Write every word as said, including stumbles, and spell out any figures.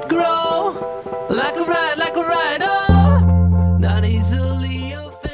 it grow like a ride, like a ride, oh, not easily offended.